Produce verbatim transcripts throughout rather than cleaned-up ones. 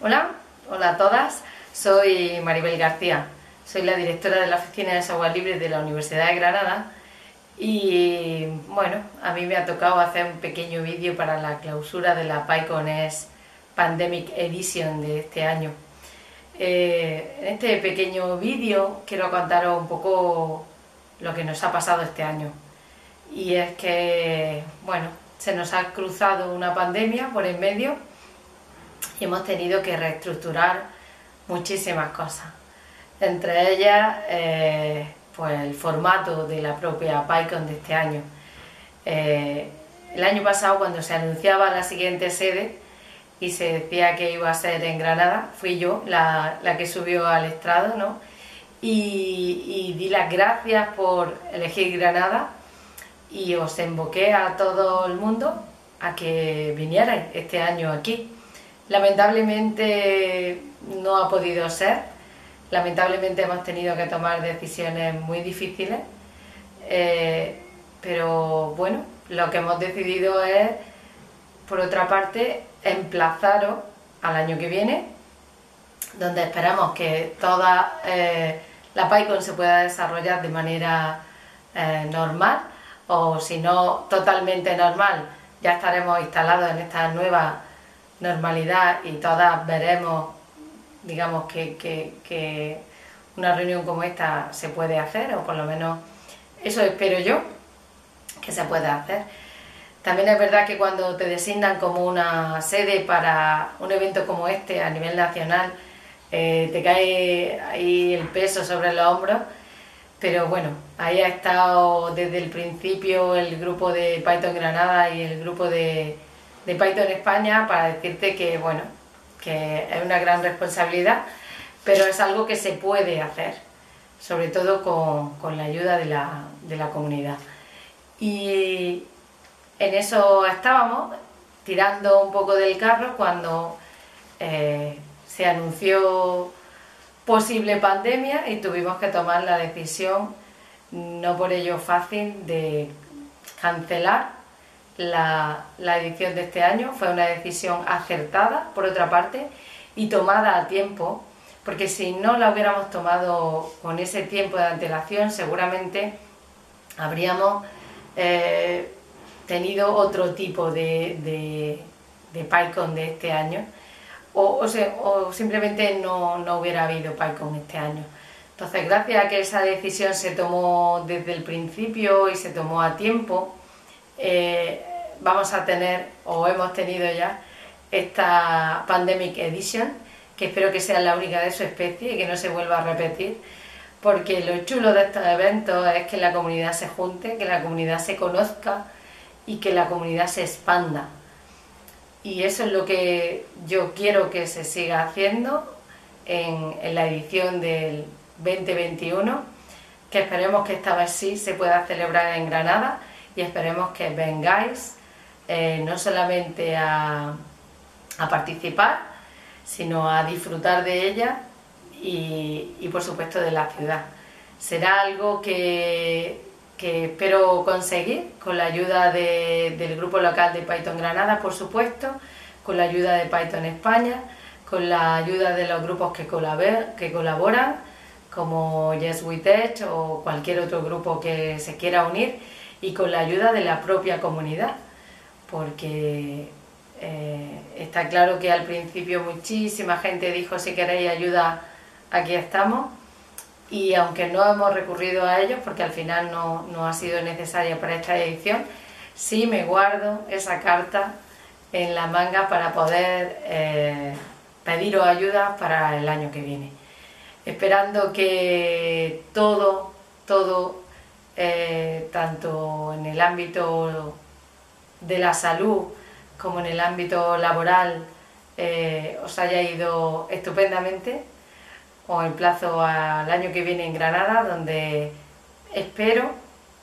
Hola, hola a todas, soy Maribel García, soy la directora de la Oficina de Software Libre de la Universidad de Granada y bueno, a mí me ha tocado hacer un pequeño vídeo para la clausura de la PyCon-E S Pandemic Edition de este año. Eh, en este pequeño vídeo quiero contaros un poco lo que nos ha pasado este año, y es que, bueno, se nos ha cruzado una pandemia por en medio y hemos tenido que reestructurar muchísimas cosas, entre ellas eh, pues el formato de la propia PyCon de este año. Eh, el año pasado, cuando se anunciaba la siguiente sede y se decía que iba a ser en Granada, fui yo la, la que subió al estrado, ¿no? y, y di las gracias por elegir Granada y os invoqué a todo el mundo a que vinierais este año aquí. Lamentablemente no ha podido ser, lamentablemente hemos tenido que tomar decisiones muy difíciles, eh, pero bueno, lo que hemos decidido es, por otra parte, emplazaros al año que viene, donde esperamos que toda eh, la PyCon se pueda desarrollar de manera eh, normal, o si no totalmente normal, ya estaremos instalados en esta nueva normalidad y todas veremos, digamos, que, que, que una reunión como esta se puede hacer, o por lo menos eso espero yo que se pueda hacer. También es verdad que cuando te designan como una sede para un evento como este a nivel nacional, eh, te cae ahí el peso sobre los hombros, pero bueno, ahí ha estado desde el principio el grupo de Python Granada y el grupo de de Python España para decirte que, bueno, que es una gran responsabilidad, pero es algo que se puede hacer, sobre todo con, con la ayuda de la, de la comunidad. Y en eso estábamos, tirando un poco del carro, cuando eh, se anunció posible pandemia y tuvimos que tomar la decisión, no por ello fácil, de cancelar La, la edición de este año. Fue una decisión acertada, por otra parte, y tomada a tiempo, porque si no la hubiéramos tomado con ese tiempo de antelación, seguramente habríamos eh, tenido otro tipo de, de, de PyCon de este año, o, o, se, o simplemente no, no hubiera habido PyCon este año. Entonces, gracias a que esa decisión se tomó desde el principio y se tomó a tiempo, Eh, vamos a tener, o hemos tenido ya, esta Pandemic Edition, que espero que sea la única de su especie y que no se vuelva a repetir, porque lo chulo de estos eventos es que la comunidad se junte, que la comunidad se conozca y que la comunidad se expanda. Y eso es lo que yo quiero que se siga haciendo en, en la edición del veinte veintiuno, que esperemos que esta vez sí se pueda celebrar en Granada, y esperemos que vengáis eh, no solamente a, a participar, sino a disfrutar de ella y, y por supuesto de la ciudad. Será algo que, que espero conseguir con la ayuda de, del grupo local de Python Granada, por supuesto, con la ayuda de Python España, con la ayuda de los grupos que, colabor, que colaboran, como Yes with Edge o cualquier otro grupo que se quiera unir, y con la ayuda de la propia comunidad, porque eh, está claro que al principio muchísima gente dijo: si queréis ayuda, aquí estamos, y aunque no hemos recurrido a ellos, porque al final no, no ha sido necesaria para esta edición, sí me guardo esa carta en la manga para poder eh, pediros ayuda para el año que viene, esperando que todo, todo Eh, tanto en el ámbito de la salud como en el ámbito laboral eh, os haya ido estupendamente. Os emplazo al año que viene en Granada, donde espero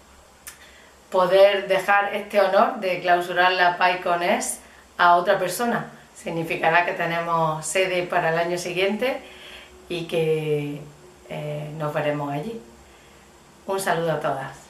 poder dejar este honor de clausurar la PyCon-E S a otra persona. Significará que tenemos sede para el año siguiente y que eh, nos veremos allí. Un saludo a todas.